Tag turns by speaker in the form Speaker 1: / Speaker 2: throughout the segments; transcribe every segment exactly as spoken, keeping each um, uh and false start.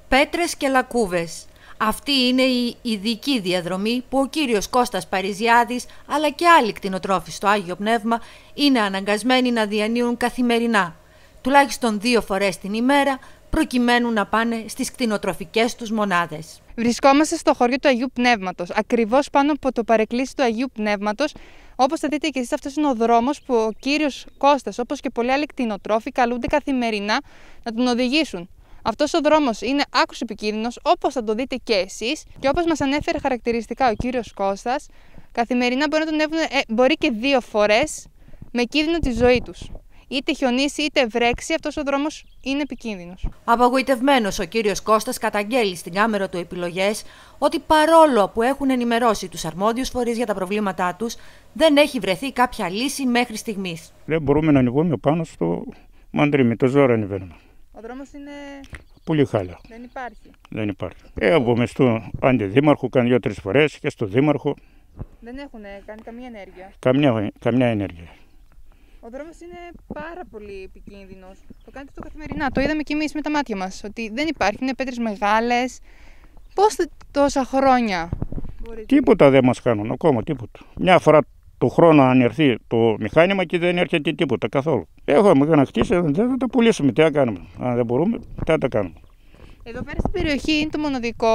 Speaker 1: Πέτρες και λακκούβες. Αυτή είναι η ειδική διαδρομή που ο κύριος Κώστας Παριζιάδης αλλά και άλλοι κτηνοτρόφοι στο Άγιο Πνεύμα είναι αναγκασμένοι να διανύουν καθημερινά, τουλάχιστον δύο φορές την ημέρα, προκειμένου να πάνε στις κτηνοτροφικές τους μονάδες.
Speaker 2: Βρισκόμαστε στο χωριό του Αγίου Πνεύματος, ακριβώς πάνω από το παρεκκλήσι του Αγίου Πνεύματος. Όπως θα δείτε και εσείς, αυτός είναι ο δρόμος που ο κύριος Κώστας, όπως και πολλοί άλλοι κτηνοτρόφοι, καλούνται καθημερινά να τον οδηγήσουν. Αυτός ο δρόμος είναι άκρως επικίνδυνος, όπως θα το δείτε και εσείς, και όπως μας ανέφερε χαρακτηριστικά ο κύριος Κώστας, καθημερινά μπορεί να τον έβουν, ε, μπορεί και δύο φορές με κίνδυνο τη ζωή τους. Είτε χιονίσει είτε βρέξει, αυτός ο δρόμος είναι επικίνδυνος.
Speaker 1: Απογοητευμένος, ο κύριος Κώστας καταγγέλει στην κάμερα του επιλογές ότι παρόλο που έχουν ενημερώσει τους αρμόδιους φορείς για τα προβλήματά τους, δεν έχει βρεθεί κάποια λύση μέχρι στιγμής.
Speaker 3: Δεν μπορούμε να ανεβούμε πάνω στο μαντρί, με το ζώο ανεβαίνουμε.
Speaker 2: Ο δρόμος είναι
Speaker 3: πολύ χάλια.
Speaker 2: Δεν υπάρχει.
Speaker 3: Δεν υπάρχει. Έχουμε στο αντιδήμαρχο κάνει δύο-τρεις φορές και στο δήμαρχο.
Speaker 2: Δεν έχουν κάνει καμία ενέργεια.
Speaker 3: Καμιά, καμιά ενέργεια.
Speaker 2: Ο δρόμος είναι πάρα πολύ επικίνδυνος. Το κάνετε αυτό καθημερινά. Το είδαμε κι εμείς με τα μάτια μας. Ότι δεν υπάρχει. Είναι πέτρες μεγάλες. Πώς τόσα χρόνια μπορείτε...
Speaker 3: Τίποτα δεν μας κάνουν ακόμα. Τίποτα. Μια φορά το χρόνο αν έρθει το μηχάνημα και δεν έρχεται τίποτα καθόλου. Έχουμε να χτίσει, δεν θα τα πουλήσουμε. Τι θα κάνουμε. Αν δεν μπορούμε, τι θα τα κάνουμε.
Speaker 2: Εδώ πέρα στην περιοχή είναι το μοναδικό.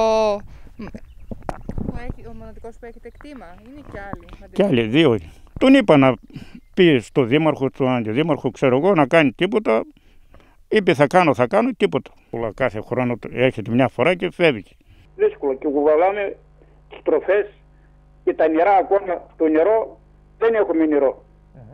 Speaker 2: Που έχει, ο μοναδικός που έχετε κτήμα. Είναι και άλλοι.
Speaker 3: Και άλλοι, δύο. Τον είπα να πει στο δήμαρχο, στον αντιδήμαρχο, ξέρω εγώ, να κάνει τίποτα. Είπε θα κάνω, θα κάνω, τίποτα. Όλα κάθε χρόνο έρχεται μια φορά και φεύγει.
Speaker 4: Δύσκολο και κουβαλάμε τις τροφές και τα νερά ακόμα. Το νερό δεν έχουμε νερό.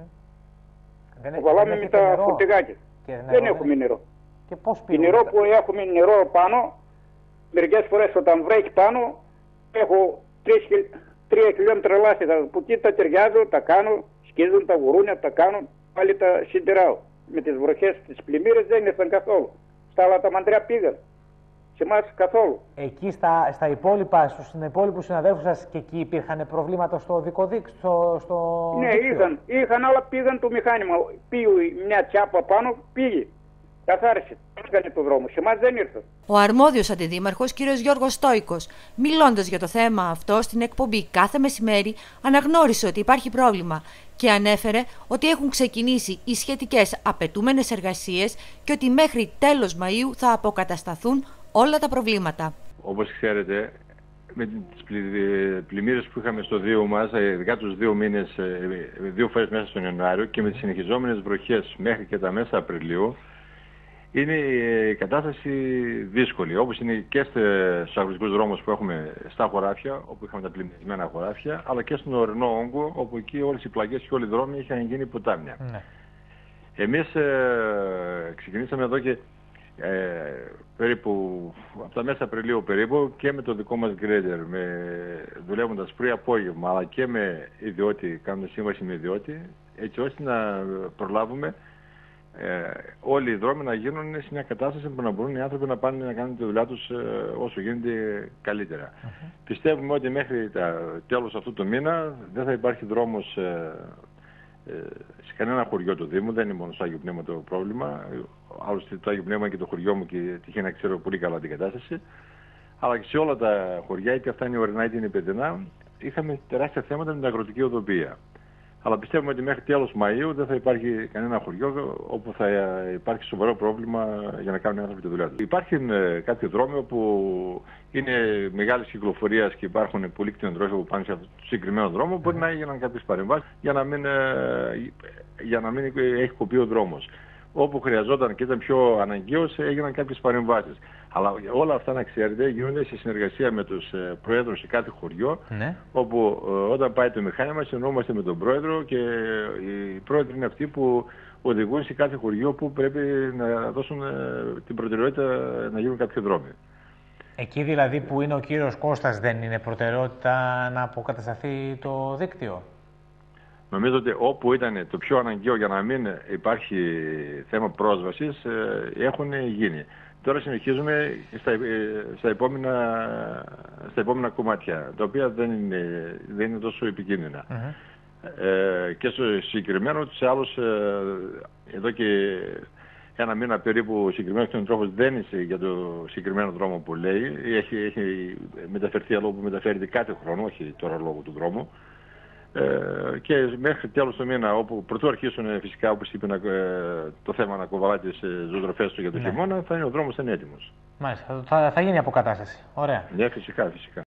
Speaker 5: Mm-hmm.
Speaker 4: Κουβαλάμε με τα φορτηγάκια. Δεν έχουμε νερό.
Speaker 5: Και πώς
Speaker 4: το νερό που έχουμε νερό πάνω, μερικές φορές όταν βρέχει πάνω, έχω τρία χιλιόμετρα λάστιχα που εκεί τα ταιριάζω, τα κάνω, σκίζουν τα γουρούνια, τα κάνω, πάλι τα συντηράω. Με τις βροχές, τις πλημμύρες δεν ήρθαν καθόλου. Στα άλλα τα μαντριά πήγαν. Σε εμάς καθόλου.
Speaker 5: Εκεί στα, στα υπόλοιπα, στους υπόλοιπους συναδέλφους σας και εκεί υπήρχαν προβλήματα στο οδικό δίκτυο, στο, στο
Speaker 4: Ναι,
Speaker 5: δίκτυο.
Speaker 4: είχαν, είχαν, αλλά πήγαν το μηχάνημα. Πήγε μια τσάπα πάνω, πήγε. Καθάρισε, έκανε το δρόμο. Σε εμάς δεν ήρθε.
Speaker 1: Ο αρμόδιος αντιδήμαρχος, κ. Γιώργος Στόικος, μιλώντας για το θέμα αυτό στην εκπομπή κάθε μεσημέρι, αναγνώρισε ότι υπάρχει πρόβλημα και ανέφερε ότι έχουν ξεκινήσει οι σχετικές απαιτούμενες εργασίες και ότι μέχρι τέλος Μαΐου θα αποκατασταθούν όλα τα προβλήματα.
Speaker 6: Όπως ξέρετε, με τις πλημμύρες που είχαμε στο Δίο μας, ειδικά τους δύο μήνες, δύο φορές μέσα στον Ιανουάριο και με τις συνεχιζόμενες βροχές μέχρι και τα μέσα Απριλίου, είναι η κατάσταση δύσκολη, όπως είναι και στους αγροτικούς δρόμους που έχουμε στα χωράφια, όπου είχαμε τα πλημμυρισμένα χωράφια, αλλά και στον ορεινό όγκο, όπου εκεί όλες οι πλαγιές και όλοι οι δρόμοι είχαν γίνει ποτάμια. Ναι. Εμείς ε, ξεκινήσαμε εδώ και ε, περίπου από τα μέσα Απριλίου περίπου και με το δικό μας γκρέντερ, δουλεύοντας πρωί απόγευμα, αλλά και με ιδιώτη, κάνουμε σύμβαση με ιδιώτη, έτσι ώστε να προλάβουμε Ε, όλοι οι δρόμοι να γίνουν σε μια κατάσταση που να μπορούν οι άνθρωποι να πάνε να κάνουν τη δουλειά τους ε, όσο γίνεται καλύτερα. Uh-huh. Πιστεύουμε ότι μέχρι τα τέλος αυτού του μήνα δεν θα υπάρχει δρόμος ε, ε, σε κανένα χωριό του Δήμου, δεν είναι μόνο στο Άγιο Πνεύμα το πρόβλημα. Άλλωστε το Άγιο Πνεύμα και το χωριό μου και τυχαίνει να ξέρω πολύ καλά την κατάσταση. Αλλά και σε όλα τα χωριά, είτε αυτά είναι ορεινά είτε είναι παιδινά, είχαμε τεράστια θέματα με την αγροτική οδοποιία. Αλλά πιστεύουμε ότι μέχρι τέλος Μαΐου δεν θα υπάρχει κανένα χωριό όπου θα υπάρχει σοβαρό πρόβλημα για να κάνουν οι άνθρωποι τη δουλειά τους. Υπάρχουν ε, κάποιοι δρόμοι όπου είναι μεγάλης κυκλοφορίας και υπάρχουν πολλοί κτηνοτρόφοι που πάνε σε αυτό το συγκεκριμένο δρόμο, μπορεί να έγιναν κάποιες παρεμβάσεις για να μην, ε, για να μην έχει κοπεί ο δρόμος. Όπου χρειαζόταν και ήταν πιο αναγκαίος, έγιναν κάποιες παρεμβάσεις. Αλλά όλα αυτά, να ξέρετε, γίνονται σε συνεργασία με τους ε, πρόεδρους σε κάθε χωριό, ναι. Όπου ε, όταν πάει το μηχάνημα συνεννοούμαστε με τον πρόεδρο και ε, οι πρόεδροι είναι αυτοί που οδηγούν σε κάθε χωριό που πρέπει να δώσουν ε, την προτεραιότητα να γίνουν κάποιοι δρόμοι.
Speaker 5: Εκεί δηλαδή που είναι ο κύριος Κώστας δεν είναι προτεραιότητα να αποκατασταθεί το δίκτυο?
Speaker 6: Νομίζω ότι όπου ήταν το πιο αναγκαίο για να μην υπάρχει θέμα πρόσβασης ε, έχουν γίνει. Τώρα συνεχίζουμε στα, στα, επόμενα, στα επόμενα κομμάτια, τα οποία δεν είναι, δεν είναι τόσο επικίνδυνα. Mm-hmm. ε, και στο συγκεκριμένο, τους άλλους, ε, εδώ και ένα μήνα περίπου ο συγκεκριμένος κτηνοτρόφος δένησε για το συγκεκριμένο δρόμο που λέει. Έχει, έχει μεταφερθεί αλλού που μεταφέρεται κάθε χρόνο, όχι τώρα λόγω του δρόμου. Ε, και μέχρι τέλος του μήνα, όπου πρωτού αρχίσουν φυσικά, όπως είπε, ε, το θέμα να κοβαλά τις ζωοτροφές του για το ναι. χειμώνα, θα είναι ο δρόμος είναι έτοιμος.
Speaker 5: Μάλιστα, θα, θα γίνει αποκατάσταση. Ωραία.
Speaker 6: Ναι, φυσικά, φυσικά.